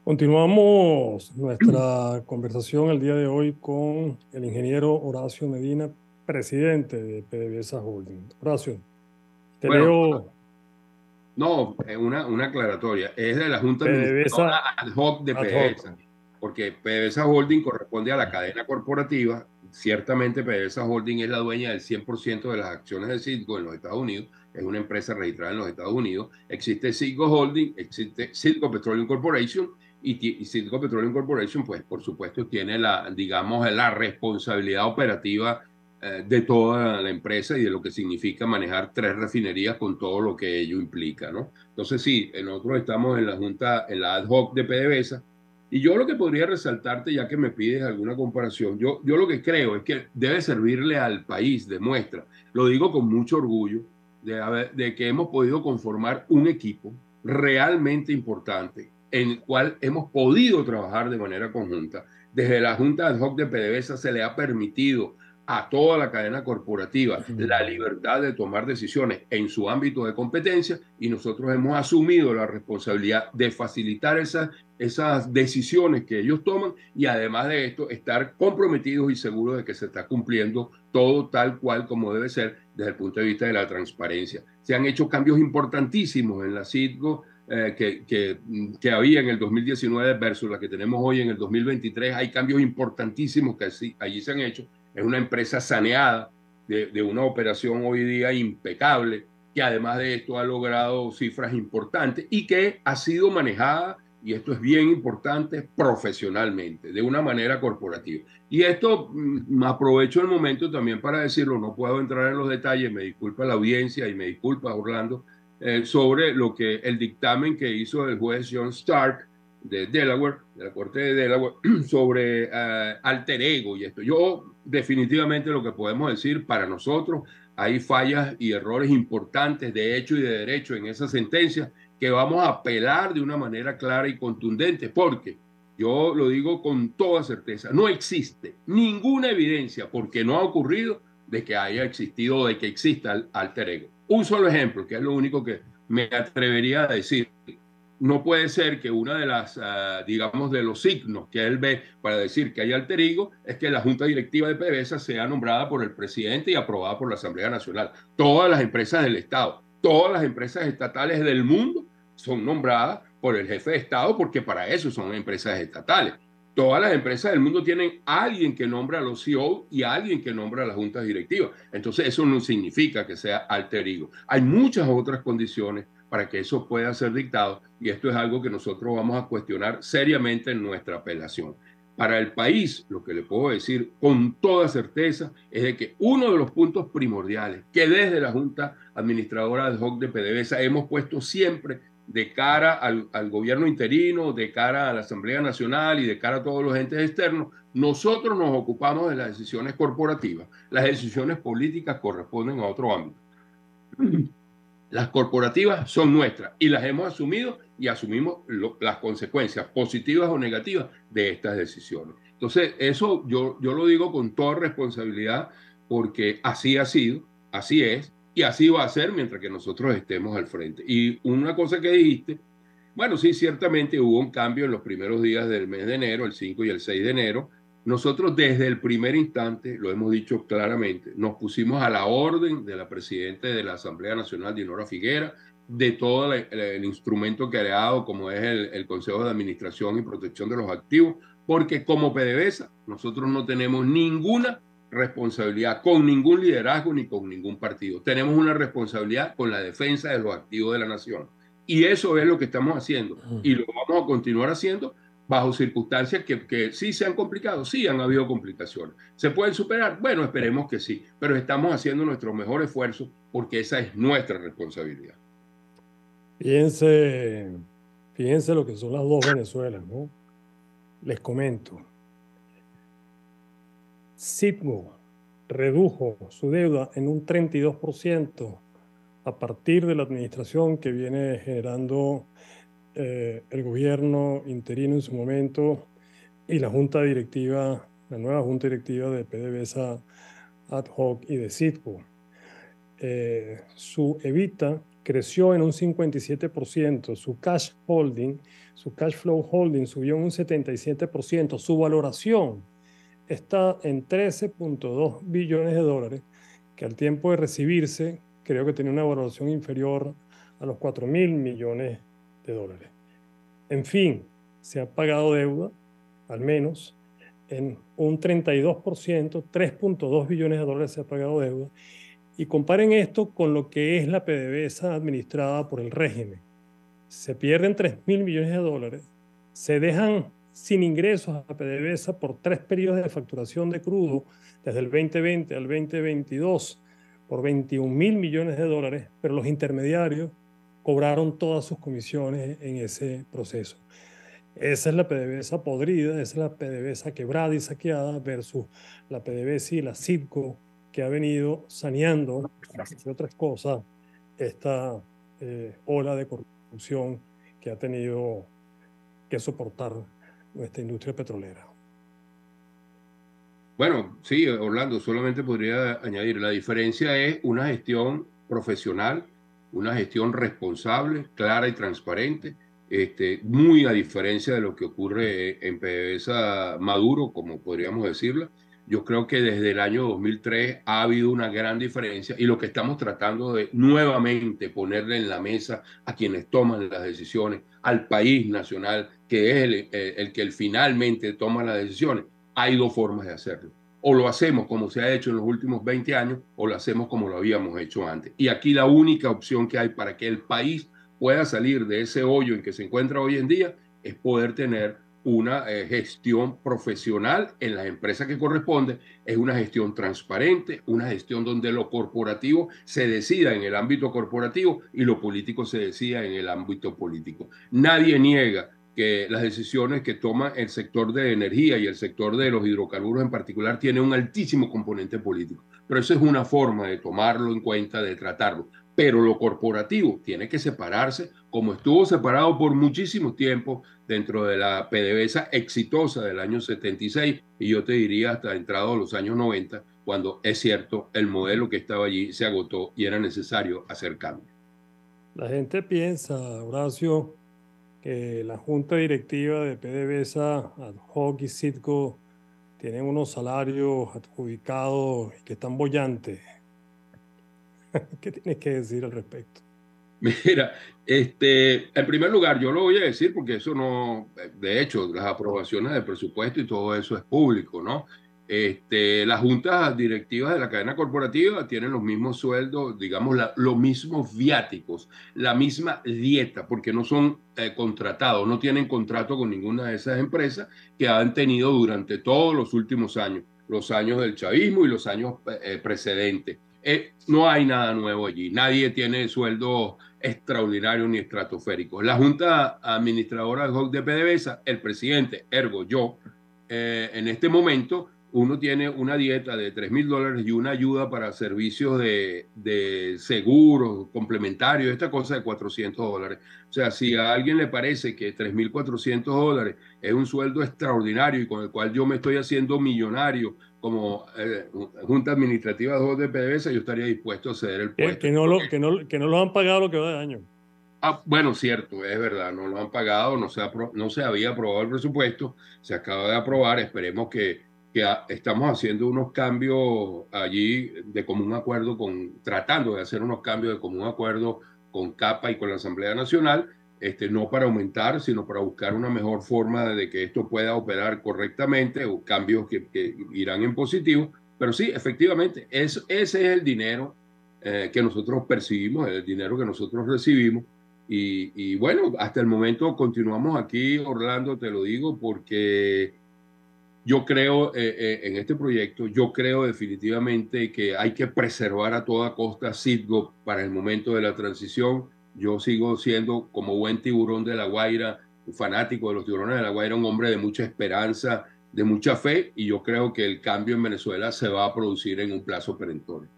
Continuamos nuestra conversación el día de hoy con el ingeniero Horacio Medina, presidente de PDVSA Holding. Horacio, te Bueno, leo no, una aclaratoria. Es de la Junta Administradora PDVSA ad hoc de ad hoc. PDVSA, porque PDVSA Holding corresponde a la cadena corporativa. Ciertamente, PDVSA Holding es la dueña del 100% de las acciones de Citgo en los Estados Unidos. Es una empresa registrada en los Estados Unidos. Existe Citgo Holding, existe Citgo Petroleum Corporation y Citgo Petroleum Corporation, pues, por supuesto, tiene digamos, la responsabilidad operativa de toda la empresa y de lo que significa manejar tres refinerías con todo lo que ello implica, ¿no? Entonces, sí, nosotros estamos en la Junta, en la ad hoc de PDVSA, y yo lo que podría resaltarte, ya que me pides alguna comparación, yo lo que creo es que debe servirle al país de muestra, lo digo con mucho orgullo, de que hemos podido conformar un equipo realmente importante en el cual hemos podido trabajar de manera conjunta. Desde la Junta ad hoc de PDVSA se le ha permitido a toda la cadena corporativa la libertad de tomar decisiones en su ámbito de competencia, y nosotros hemos asumido la responsabilidad de facilitar esas decisiones que ellos toman, y además de esto estar comprometidos y seguros de que se está cumpliendo todo tal cual como debe ser desde el punto de vista de la transparencia. Se han hecho cambios importantísimos en la Citgo que había en el 2019 versus la que tenemos hoy en el 2023. Hay cambios importantísimos que allí se han hecho. Es una empresa saneada de una operación hoy día impecable, que además de esto ha logrado cifras importantes y que ha sido manejada, y esto es bien importante, profesionalmente, de una manera corporativa. Y esto aprovecho el momento también para decirlo, no puedo entrar en los detalles, me disculpa la audiencia y me disculpa Orlando, sobre lo que el dictamen que hizo el juez John Stark de Delaware, de la Corte de Delaware, sobre alter ego y esto. Yo definitivamente lo que podemos decir, para nosotros hay fallas y errores importantes de hecho y de derecho en esa sentencia, que vamos a apelar de una manera clara y contundente, porque yo lo digo con toda certeza, no existe ninguna evidencia, porque no ha ocurrido, de que haya existido o de que exista el alter ego. Un solo ejemplo, que es lo único que me atrevería a decir. No puede ser que una de las, digamos, de los signos que él ve para decir que hay alter ego es que la Junta Directiva de PDVSA sea nombrada por el presidente y aprobada por la Asamblea Nacional. Todas las empresas del Estado, todas las empresas estatales del mundo son nombradas por el jefe de Estado, porque para eso son empresas estatales. Todas las empresas del mundo tienen a alguien que nombra a los CEO y a alguien que nombra a las juntas directivas. Entonces, eso no significa que sea alter ego. Hay muchas otras condiciones para que eso pueda ser dictado, y esto es algo que nosotros vamos a cuestionar seriamente en nuestra apelación. Para el país, lo que le puedo decir con toda certeza es de que uno de los puntos primordiales que desde la Junta Administradora ad hoc de PDVSA hemos puesto siempre de cara al gobierno interino, de cara a la Asamblea Nacional y de cara a todos los entes externos, nosotros nos ocupamos de las decisiones corporativas. Las decisiones políticas corresponden a otro ámbito. Las corporativas son nuestras y las hemos asumido, y asumimos las consecuencias positivas o negativas de estas decisiones. Entonces, eso yo lo digo con toda responsabilidad, porque así ha sido, así es y así va a ser mientras que nosotros estemos al frente. Y una cosa que dijiste, bueno, sí, ciertamente hubo un cambio en los primeros días del mes de enero, el 5 y el 6 de enero. Nosotros desde el primer instante, lo hemos dicho claramente, nos pusimos a la orden de la presidenta de la Asamblea Nacional, Dinora Figuera, de todo el instrumento creado como es el Consejo de Administración y Protección de los Activos, porque como PDVSA nosotros no tenemos ninguna responsabilidad con ningún liderazgo ni con ningún partido. Tenemos una responsabilidad con la defensa de los activos de la nación. Y eso es lo que estamos haciendo, y lo vamos a continuar haciendo bajo circunstancias que sí se han complicado, sí han habido complicaciones. ¿Se pueden superar? Bueno, esperemos que sí, pero estamos haciendo nuestro mejor esfuerzo, porque esa es nuestra responsabilidad. Fíjense, fíjense lo que son las dos Venezuelas, ¿no? Les comento. Citgo redujo su deuda en un 32% a partir de la administración que viene generando el gobierno interino en su momento y la junta directiva, la nueva junta directiva de PDVSA ad hoc y de Citgo. Su EBITDA creció en un 57%, su cash holding, su cash flow holding subió en un 77%, su valoración está en 13.2 billones de dólares, que al tiempo de recibirse creo que tenía una valoración inferior a los 4.000 millones de dólares. En fin, se ha pagado deuda, al menos, en un 32%, 3.2 billones de dólares se ha pagado deuda. Y comparen esto con lo que es la PDVSA administrada por el régimen. Se pierden 3.000 millones de dólares, se dejan sin ingresos a PDVSA por 3 periodos de facturación de crudo, desde el 2020 al 2022, por 21.000 millones de dólares, pero los intermediarios cobraron todas sus comisiones en ese proceso. Esa es la PDVSA podrida, esa es la PDVSA quebrada y saqueada versus la PDVSA y la Citgo, que ha venido saneando, entre otras cosas, esta ola de corrupción que ha tenido que soportar nuestra industria petrolera. Bueno, sí, Orlando, solamente podría añadir, la diferencia es una gestión profesional, una gestión responsable, clara y transparente, muy a diferencia de lo que ocurre en PDVSA Maduro, como podríamos decirlo. Yo creo que desde el año 2003 ha habido una gran diferencia y lo que estamos tratando de nuevamente ponerle en la mesa a quienes toman las decisiones, al país nacional, que es el que finalmente toma las decisiones. Hay dos formas de hacerlo. O lo hacemos como se ha hecho en los últimos 20 años o lo hacemos como lo habíamos hecho antes. Y aquí la única opción que hay para que el país pueda salir de ese hoyo en que se encuentra hoy en día es poder tener una gestión profesional en las empresas que corresponde, es una gestión transparente, una gestión donde lo corporativo se decida en el ámbito corporativo y lo político se decida en el ámbito político. Nadie niega que las decisiones que toma el sector de energía y el sector de los hidrocarburos en particular tiene un altísimo componente político, pero eso es una forma de tomarlo en cuenta, de tratarlo. Pero lo corporativo tiene que separarse, como estuvo separado por muchísimo tiempo dentro de la PDVSA exitosa del año 76 y yo te diría hasta entrado a los años 90, cuando es cierto, el modelo que estaba allí se agotó y era necesario hacer cambios. La gente piensa, Horacio, que la junta directiva de PDVSA, Ad hoc y Citgo tienen unos salarios adjudicados y que están bollantes. ¿Qué tienes que decir al respecto? Mira, en primer lugar, yo lo voy a decir porque eso no, de hecho, las aprobaciones del presupuesto y todo eso es público, ¿no? Las juntas directivas de la cadena corporativa tienen los mismos sueldos, digamos, los mismos viáticos, la misma dieta, porque no son contratados, no tienen contrato con ninguna de esas empresas que han tenido durante todos los últimos años, los años del chavismo y los años precedentes. No hay nada nuevo allí, nadie tiene sueldos extraordinarios ni estratosféricos. La Junta Administradora de PDVSA, el presidente, ergo yo, en este momento uno tiene una dieta de $3.000 y una ayuda para servicios de seguros complementarios, esta cosa de $400. O sea, si a alguien le parece que $3.400 es un sueldo extraordinario y con el cual yo me estoy haciendo millonario como Junta Administrativa de PDVSA, yo estaría dispuesto a ceder el puesto. Que no lo han pagado lo que va de año. Bueno, cierto, es verdad, no lo han pagado, no se había aprobado el presupuesto, se acaba de aprobar, esperemos que estamos haciendo unos cambios allí de común acuerdo tratando de hacer unos cambios de común acuerdo con CAPA y con la Asamblea Nacional, no para aumentar, sino para buscar una mejor forma de que esto pueda operar correctamente o cambios que irán en positivo, pero sí, efectivamente, ese es el dinero que nosotros percibimos, el dinero que nosotros recibimos y bueno, hasta el momento continuamos aquí, Orlando, te lo digo, porque yo creo en este proyecto, yo creo definitivamente que hay que preservar a toda costa Citgo para el momento de la transición. Yo sigo siendo, como buen tiburón de La Guaira, un fanático de los tiburones de La Guaira, un hombre de mucha esperanza, de mucha fe, y yo creo que el cambio en Venezuela se va a producir en un plazo perentorio.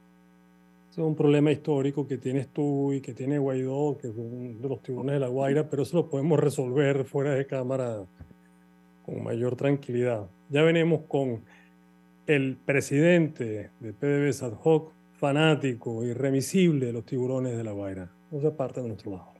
Es un problema histórico que tienes tú y que tiene Guaidó, que es uno de los tiburones de La Guaira, pero eso lo podemos resolver fuera de cámara con mayor tranquilidad. Ya venimos con el presidente de PDVSA Ad hoc, fanático, irremisible de los tiburones de La Guaira. no se parte de nuestro lado.